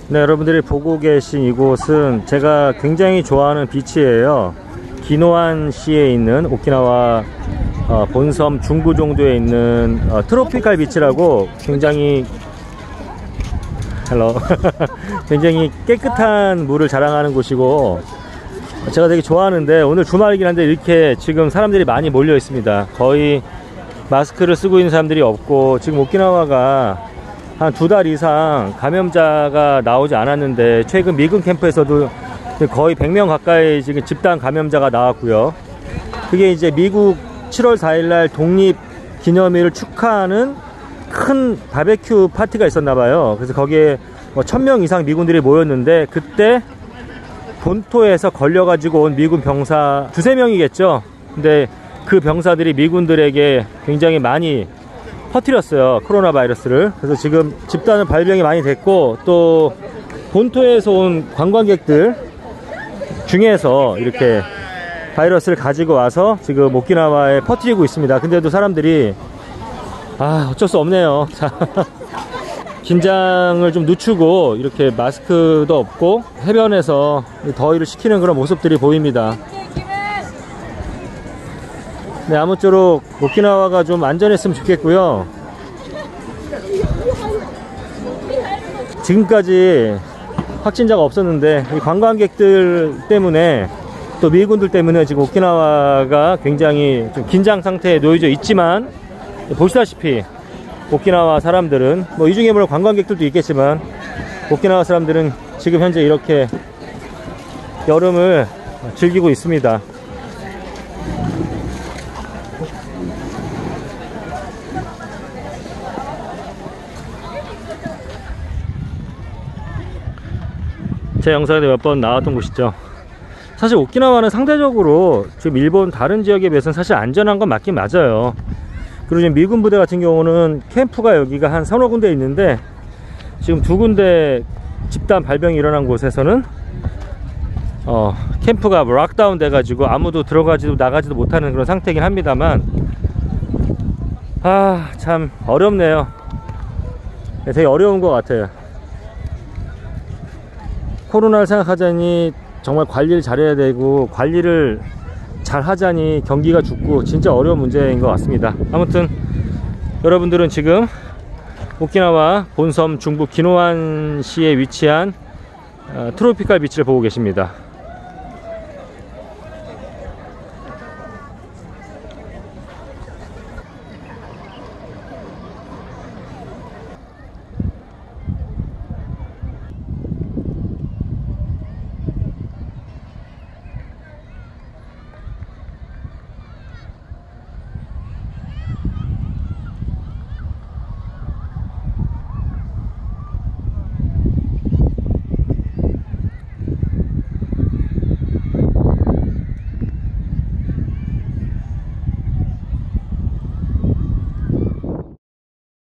네, 여러분들이 보고 계신 이곳은 제가 굉장히 좋아하는 비치예요. 기노안시에 있는 오키나와 본섬 중부 정도에 있는 트로피칼 비치라고 굉장히 굉장히 깨끗한 물을 자랑하는 곳이고 제가 되게 좋아하는데, 오늘 주말이긴 한데 이렇게 지금 사람들이 많이 몰려 있습니다. 거의 마스크를 쓰고 있는 사람들이 없고, 지금 오키나와가 한 2달 이상 감염자가 나오지 않았는데 최근 미군 캠프에서도 거의 100명 가까이 지금 집단 감염자가 나왔고요. 그게 이제 미국 7월 4일날 독립 기념일을 축하하는 큰 바베큐 파티가 있었나봐요. 그래서 거기에 1000명 이상 미군들이 모였는데, 그때 본토에서 걸려가지고 온 미군 병사 2~3명이겠죠. 근데 그 병사들이 미군들에게 굉장히 많이 퍼뜨렸어요, 코로나 바이러스를. 그래서 지금 집단은 발병이 많이 됐고, 또 본토에서 온 관광객들 중에서 이렇게 바이러스를 가지고 와서 지금 오키나와에 퍼뜨리고 있습니다. 근데도 사람들이 어쩔 수 없네요. 자, 긴장을 좀 늦추고 이렇게 마스크도 없고 해변에서 더위를 식히는 그런 모습들이 보입니다. 네, 아무쪼록 오키나와가 좀 안전했으면 좋겠고요. 지금까지 확진자가 없었는데 이 관광객들 때문에 또 미군들 때문에 지금 오키나와가 굉장히 좀 긴장 상태에 놓여져 있지만, 보시다시피 오키나와 사람들은 이 중에 물론 관광객들도 있겠지만 오키나와 사람들은 지금 현재 이렇게 여름을 즐기고 있습니다. 제 영상에 몇 번 나왔던 곳이죠. 사실 오키나와는 상대적으로 지금 일본 다른 지역에 비해서는 사실 안전한 건 맞긴 맞아요. 그리고 지금 미군 부대 같은 경우는 캠프가 여기가 한 3~4군데 있는데, 지금 2군데 집단 발병이 일어난 곳에서는 캠프가 락다운 돼 가지고 아무도 들어가지도 나가지도 못하는 그런 상태이긴 합니다만, 참 어렵네요. 되게 어려운 것 같아요. 코로나를 생각하자니 정말 관리를 잘해야 되고, 관리를 잘 하자니 경기가 죽고, 진짜 어려운 문제인 것 같습니다. 아무튼 여러분들은 지금 오키나와 본섬 중부 기노안시에 위치한 트로피칼 비치를 보고 계십니다.